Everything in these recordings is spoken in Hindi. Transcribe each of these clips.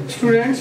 स्टूडेंट्स,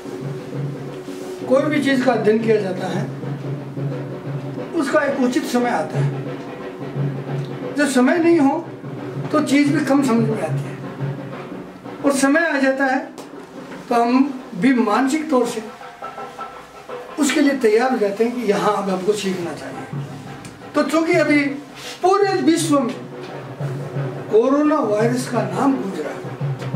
कोई भी चीज़ का अध्ययन किया जाता है उसका एक उचित समय आता है। जब समय नहीं हो तो चीज़ भी कम समझ में आती है, और समय आ जाता है तो हम भी मानसिक तौर से उसके लिए तैयार हो जाते हैं कि यहाँ अब हमको सीखना चाहिए। तो चूंकि अभी पूरे विश्व में कोरोना वायरस का नाम गूंज रहा है,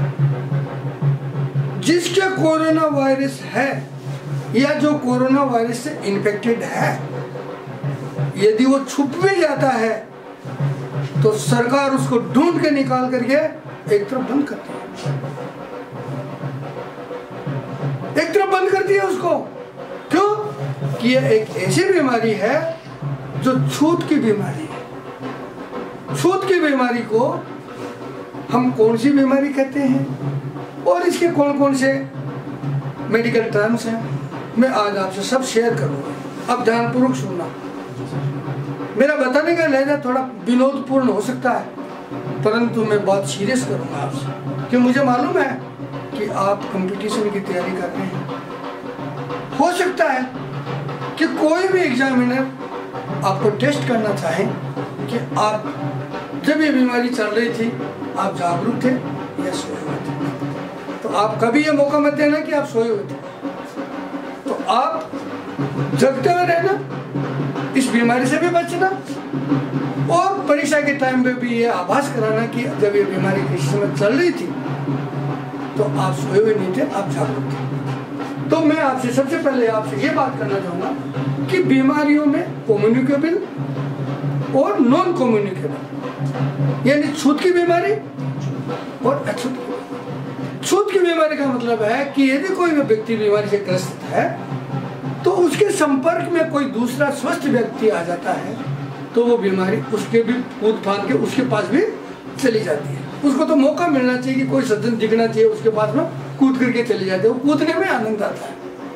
जिसके कोरोना वायरस है या जो कोरोना वायरस से इन्फेक्टेड है, यदि वो छुप भी जाता है तो सरकार उसको ढूंढ के निकाल करके एक तरफ बंद करती है, एक तरफ बंद करती है उसको। क्यों? कि यह एक ऐसी बीमारी है जो छूत की बीमारी है। छूत की बीमारी को हम कौन सी बीमारी कहते हैं और इसके कौन कौन से मेडिकल टर्म्स हैं, मैं आज आपसे सब शेयर करूंगा। अब ध्यानपूर्वक सुनना। मेरा बताने का लहजा थोड़ा विनोदपूर्ण हो सकता है, परंतु मैं बात सीरियस करूंगा आपसे, कि मुझे मालूम है कि आप कंपटीशन की तैयारी कर रहे हैं। हो सकता है कि कोई भी एग्जामिनर आपको टेस्ट करना चाहे कि आप जब ये बीमारी चल रही थी आप जागरूक थे या सोए हुए थे। तो आप कभी ये मौका मत देना कि आप सोए हुए थे, तो आप जगते हुए रहना, इस बीमारी से भी बचना, और परीक्षा के टाइम पे भी ये आभास कराना कि जब ये बीमारी किसी समय चल रही थी तो आप सोए हुए नहीं थे, आप जागरूक थे। तो मैं आपसे सबसे पहले आपसे ये बात करना चाहूँगा कि बीमारियों में कम्युनिकेबल और नॉन कम्युनिकेबल, यानी छूत की बीमारी और अछूत की। छूत की बीमारी का मतलब है कि यदि कोई व्यक्ति बीमारी से ग्रस्त है तो उसके संपर्क में कोई दूसरा स्वस्थ व्यक्ति आ जाता है तो वो बीमारी उसके भी कूद फान के उसके पास भी चली जाती है। उसको तो मौका मिलना चाहिए कि कोई सज्जन दिखना चाहिए उसके पास में, कूद करके चले जाते हैं। वो कूदने में आनंद आता है,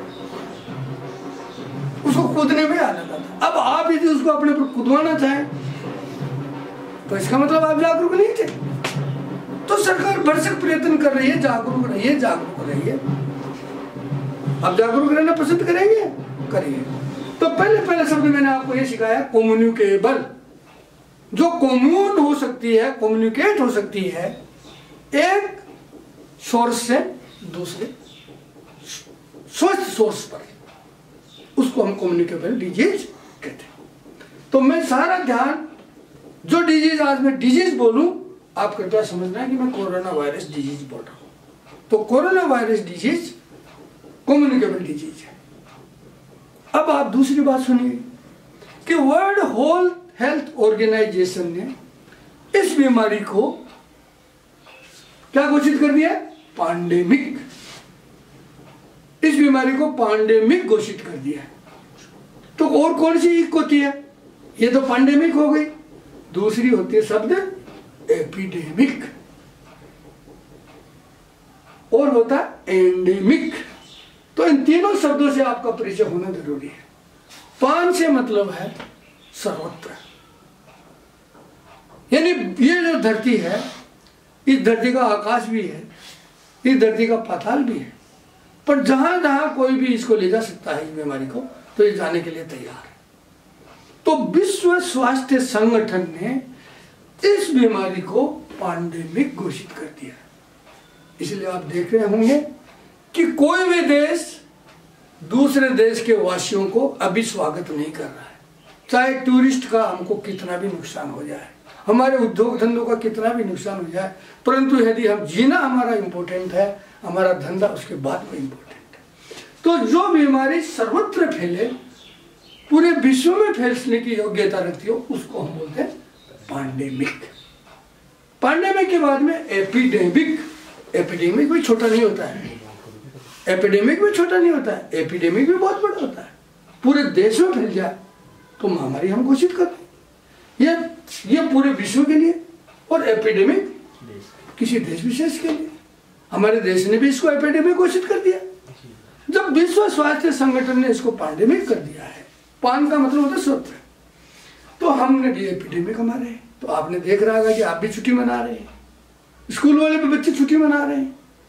उसको कूदने में आनंद आता है। अब आप यदि उसको अपने पर कूदवाना चाहें तो इसका मतलब आप जागरूक नहीं थे। तो सरकार भरसक प्रयत्न कर रही है, जागरूक रहिए, जागरूक रहिए। आप जागरूक रहना पसंद करेंगे, करिए। तो पहले शब्द मैंने आपको ये सिखाया, कम्युनिकेबल, जो कम्यून हो सकती है, कम्युनिकेट हो सकती है एक सोर्स से दूसरे स्वस्थ सोर्स पर, उसको हम कम्युनिकेबल डिजीज कहते हैं। तो मैं सारा ध्यान जो डिजीज, आज मैं डिजीज बोलूं, आप कृपया समझना है कि मैं कोरोना वायरस डिजीज बोल रहा हूं। तो corona virus disease communicable disease है। अब आप दूसरी बात सुनिए कि वर्ल्ड हेल्थ ऑर्गेनाइजेशन ने इस बीमारी को क्या घोषित कर दिया? पैंडेमिक। इस बीमारी को पैंडेमिक घोषित कर दिया। तो और कौन सी एक होती है? ये तो पैंडेमिक हो गई, दूसरी होती है शब्द एपिडेमिक, और होता है एंडेमिक। तो इन तीनों शब्दों से आपका परिचय होना जरूरी है। पान से मतलब है सर्वत्र, यानी ये जो धरती है, इस धरती का आकाश भी है, इस धरती का पाताल भी है, पर जहां जहां कोई भी इसको ले जा सकता है, इस बीमारी को, तो ये जाने के लिए तैयार है। तो विश्व स्वास्थ्य संगठन ने इस बीमारी को पैंडेमिक घोषित कर दिया। इसलिए आप देख रहे होंगे कि कोई भी देश दूसरे देश के वासियों को अभी स्वागत नहीं कर रहा है, चाहे टूरिस्ट का हमको कितना भी नुकसान हो जाए, हमारे उद्योग धंधों का कितना भी नुकसान हो जाए, परंतु यदि हम जीना हमारा इम्पोर्टेंट है, हमारा धंधा उसके बाद में इम्पोर्टेंट है। तो जो बीमारी सर्वत्र फैले, पूरे विश्व में फैलने की योग्यता रखती हो, उसको हम बोलते हैं पैंडेमिक। पैंडेमिक के बाद में एपिडेमिक। एपिडेमिक भी छोटा नहीं होता है, एपिडेमिक भी छोटा नहीं होता है, एपिडेमिक भी बहुत बड़ा होता है। पूरे देश में फैल जाए तो महामारी हम घोषित करते हैं, ये पूरे विश्व के लिए, और एपिडेमिक किसी देश विशेष के लिए। हमारे देश ने भी इसको एपिडेमिक घोषित कर दिया। जब विश्व स्वास्थ्य संगठन ने इसको पैंडेमिक कर दिया है, पान का मतलब होता है स्वत्र, तो हमने भी एपिडेमिक हमारे हैं। तो आपने देख रहा होगा कि आप भी छुट्टी मना रहे हैं, स्कूल वाले भी बच्चे छुट्टी मना रहे हैं,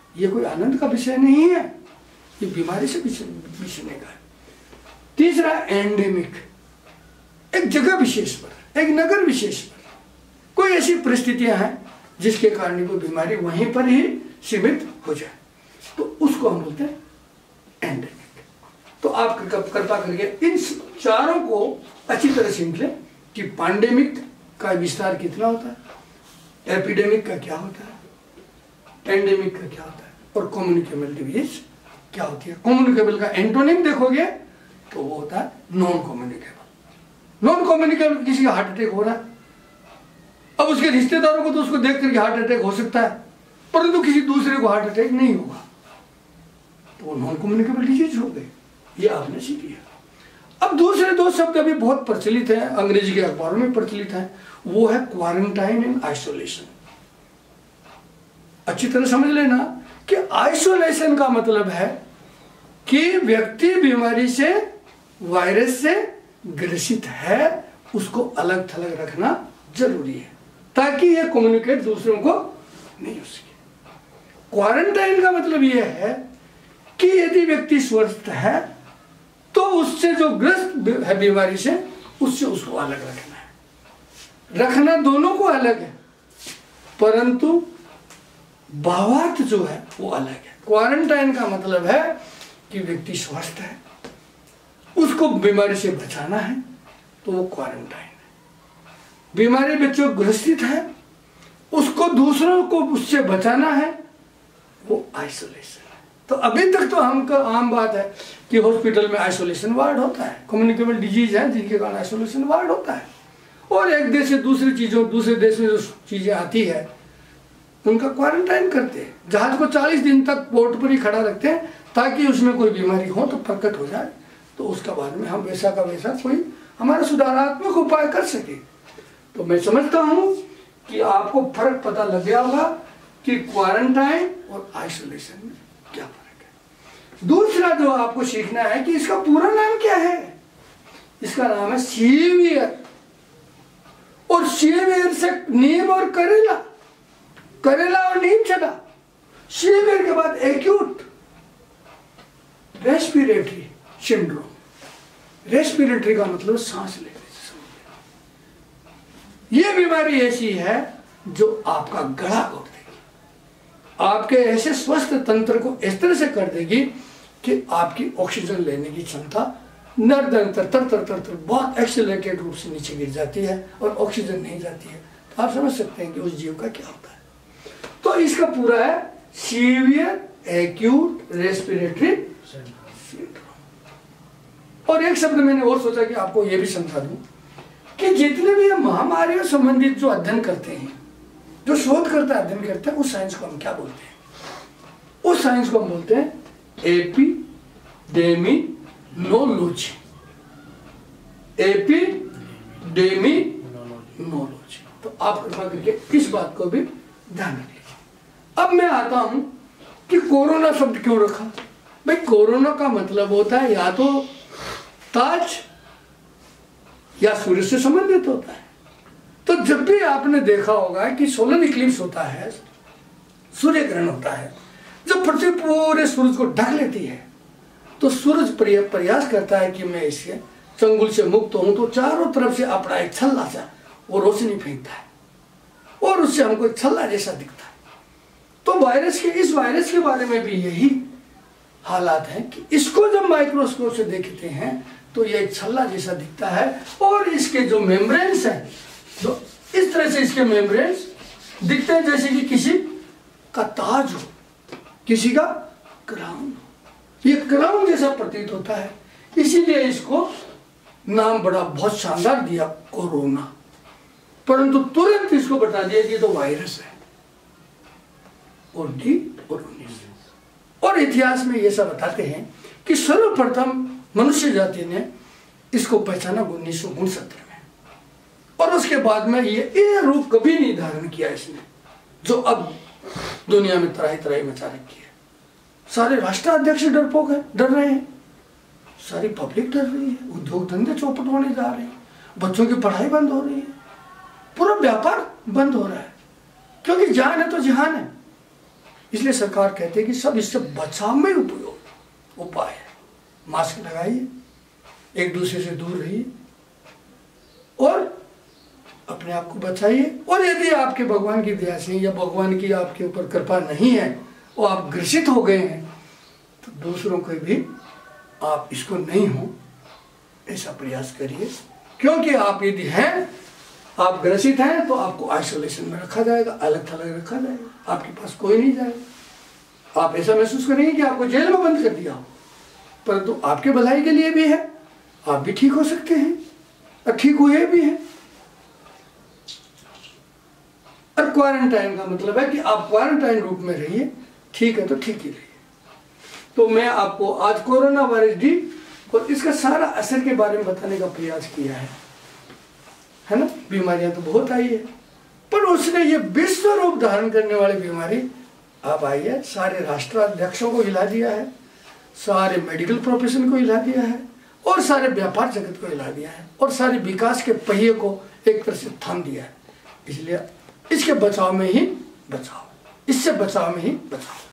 ये कोई आनंद का विषय नहीं है, ये बीमारी से विषय का है। तीसरा एंडेमिक, एक जगह विशेष पर, एक नगर विशेष पर कोई ऐसी परिस्थितियां हैं जिसके कारण कोई बीमारी वहीं पर ही सीमित हो जाए, तो उसको हम बोलते हैं एंडेमिक। तो आप कृपा करके इन चारों को अच्छी तरह सीख लें कि पैंडेमिक का विस्तार कितना होता है, एपिडेमिक का क्या होता है, एंडेमिक का क्या होता है, और कम्युनिकेबल डिजीज क्या होती है। कम्युनिकेबल का एंटोनिम देखोगे तो वो होता है नॉन कम्युनिकेबल। नॉन कम्युनिकेबल किसी का हार्ट अटैक हो रहा है, अब उसके रिश्तेदारों को तो उसको देख करके हार्ट अटैक हो सकता है, परंतु किसी दूसरे को हार्ट अटैक नहीं होगा, तो वो नॉन कम्युनिकेबल डिजीज हो गई। ये आपने सीख लिया। अब दूसरे दो शब्द अभी बहुत प्रचलित है, अंग्रेजी के अखबारों में प्रचलित है, वो है क्वारंटाइन एंड आइसोलेशन। अच्छी तरह समझ लेना कि आइसोलेशन का मतलब है कि व्यक्ति बीमारी से, वायरस से ग्रसित है, उसको अलग थलग रखना जरूरी है ताकि ये कम्युनिकेट दूसरों को नहीं हो सके। क्वारंटाइन का मतलब यह है कि यदि व्यक्ति स्वस्थ है तो उससे जो ग्रस्त है बीमारी से, उससे उसको अलग रखना है। रखना दोनों को अलग है, परंतु भावार्थ जो है वो अलग है। क्वारंटाइन का मतलब है कि व्यक्ति स्वस्थ है, उसको बीमारी से बचाना है, तो वो क्वारंटाइन है। बीमारी बच्चों ग्रसित है, उसको दूसरों को उससे बचाना है, वो आइसोलेशन है। तो अभी तक तो हमका आम बात है कि हॉस्पिटल में आइसोलेशन वार्ड होता है, कम्युनिकेबल डिजीज है जिनके कारण आइसोलेशन वार्ड होता है, और एक देश से दूसरी चीजों, दूसरे देश में जो चीजें आती है उनका क्वारंटाइन करते हैं। जहाज को 40 दिन तक पोर्ट पर ही खड़ा रखते हैं ताकि उसमें कोई बीमारी हो तो प्रकट हो जाए, तो उसका बाद में हम वैसा का वैसा कोई हमारा सुधारात्मक उपाय कर सके। तो मैं समझता हूं कि आपको फर्क पता लग गया होगा कि क्वारंटाइन और आइसोलेशन में क्या फर्क है। दूसरा जो आपको सीखना है कि इसका पूरा नाम क्या है। इसका नाम है सीवियर, और सीवियर से नीम और करेला, करेला और नीम चला। सीवियर के बाद एक्यूट रेस्पिरेटरी सिंड्रोम। रेस्पिरेटरी का मतलब सांस लेने से संबंधित। ये बीमारी ऐसी है जो आपका गला घोट देगी, आपके ऐसे स्वस्थ तंत्र को इस तरह से कर देगी कि आपकी ऑक्सीजन लेने की क्षमता निरंतर तर बहुत एक्सेलरेटेड रूप से नीचे गिर जाती है और ऑक्सीजन नहीं जाती है। तो आप समझ सकते हैं कि उस जीव का क्या होता है। तो इसका पूरा है सीवियर एक्यूट रेस्पिरेटरी सिंड्रोम। और एक शब्द मैंने और सोचा कि आपको यह भी समझा दूं कि जितने भी महामारियों संबंधित जो अध्ययन करते हैं, जो शोधकर्ता अध्ययन करते हैं, उस साइंस को हम क्या बोलते हैं? उस साइंस को हम बोलते हैं एपिडेमिनोलॉजी। एपिडेमिनोलॉजी। तो आप कृपया करके इस बात को भी ध्यान रखिए। अब मैं आता हूं कि कोरोना शब्द क्यों रखा। भाई कोरोना का मतलब होता है या तो ताज या सूर्य से संबंधित होता है। तो जब भी आपने देखा होगा कि सोलर इक्लिप्स होता है, सूर्य ग्रहण होता है, जब पृथ्वी पूरे सूरज को ढक लेती है तो सूरज प्रयास करता है कि मैं इसके चंगुल से मुक्त हूं, तो चारों तरफ से अपना एक छल्ला सा वो रोशनी फेंकता है और उससे हमको एक छल्ला जैसा दिखता है। तो इस वायरस के बारे में भी यही हालात है कि इसको जब माइक्रोस्कोप से देखते हैं तो ये एक छल्ला जैसा दिखता है, और इसके जो मेम्ब्रेन्स हैं, जो इस तरह से इसके मेम्ब्रेन्स दिखते हैं जैसे कि किसी का ताज हो, किसी का क्राउन हो। ये क्राउन जैसा प्रतीत होता है, इसीलिए इसको नाम बड़ा बहुत शानदार दिया कोरोना, परंतु तुरंत इसको बता दिया कि तो वायरस है और डी और 19। और इतिहास में ये सब बताते हैं कि सर्वप्रथम मनुष्य जाति ने इसको पहचाना 1969 में, और उसके बाद में ये रूप कभी नहीं धारण किया इसने, जो अब दुनिया में तराई तराई मचा रखी है। सारे राष्ट्राध्यक्ष डरपोक है, डर रहे हैं, सारी पब्लिक डर रही है, उद्योग धंधे चौपट होने जा रहे हैं, बच्चों की पढ़ाई बंद हो रही है, पूरा व्यापार बंद हो रहा है, क्योंकि जान है तो जहान है। इसलिए सरकार कहती है कि सब इससे बचाव में उपाय है। मास्क लगाइए, एक दूसरे से दूर रहिए और अपने आप को बचाइए। और यदि आपके भगवान की दया से या भगवान की आपके ऊपर कृपा नहीं है और आप ग्रसित हो गए हैं, तो दूसरों को भी आप इसको नहीं हो ऐसा प्रयास करिए। क्योंकि आप यदि हैं, आप ग्रसित हैं, तो आपको आइसोलेशन में रखा जाएगा, अलग थलग रखा जाएगा, आपके पास कोई नहीं जाएगा। आप ऐसा महसूस करेंगे कि आपको जेल में बंद कर दिया हो, परंतु आपके भलाई के लिए भी है, आप भी ठीक हो सकते हैं और ठीक हुए भी हैं। और क्वारंटाइन का मतलब है कि आप क्वारंटाइन रूप में रहिए, ठीक है तो ठीक ही रहिए। तो मैं आपको आज कोरोना वायरस डी और इसका सारा असर के बारे में बताने का प्रयास किया है ना। बीमारियां तो बहुत आई है, पर उसने ये विश्व रूप धारण करने वाली बीमारी अब आई है, सारे राष्ट्राध्यक्षों को हिला दिया है, सारे मेडिकल प्रोफेशन को हिला दिया है और सारे व्यापार जगत को हिला दिया है और सारे विकास के पहिए को एक तरह से थाम दिया है। इसलिए इसके बचाव में ही बचाओ, इससे बचाव में ही बचाओ।